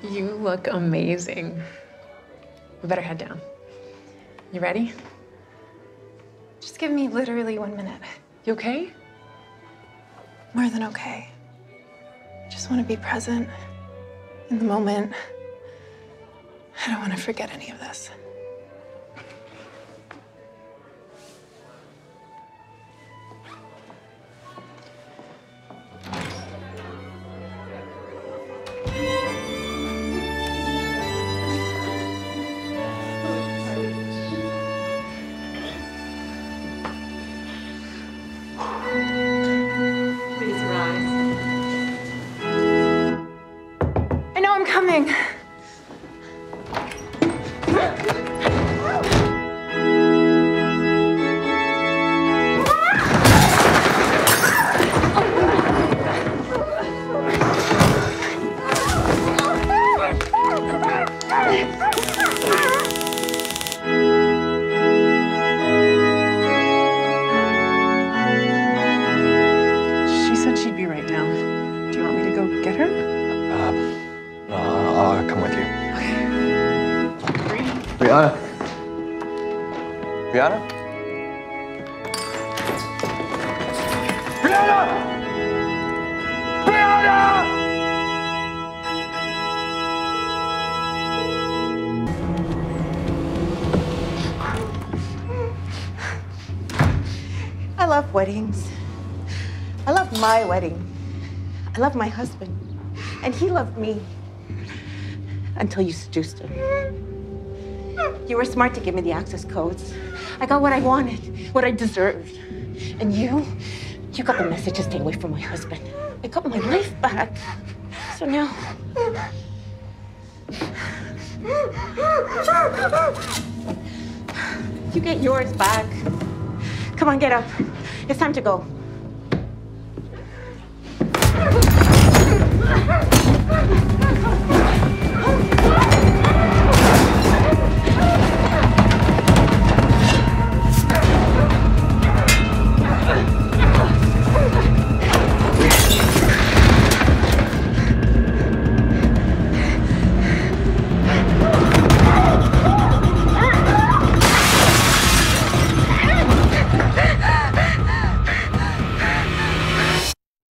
You look amazing. We better head down. You ready? Just give me literally 1 minute. You okay? More than okay. I just want to be present in the moment. I don't want to forget any of this. Please rise. I know I'm coming. She said she'd be right down. Do you want me to go get her? No, I'll come with you. Okay. Brianna. Brianna? Brianna! Brianna! I love weddings. I love my wedding. I love my husband. And he loved me. Until you seduced him. You were smart to give me the access codes. I got what I wanted, what I deserved. And you got the message to stay away from my husband. I got my life back. So now... you get yours back. Come on, get up. It's time to go.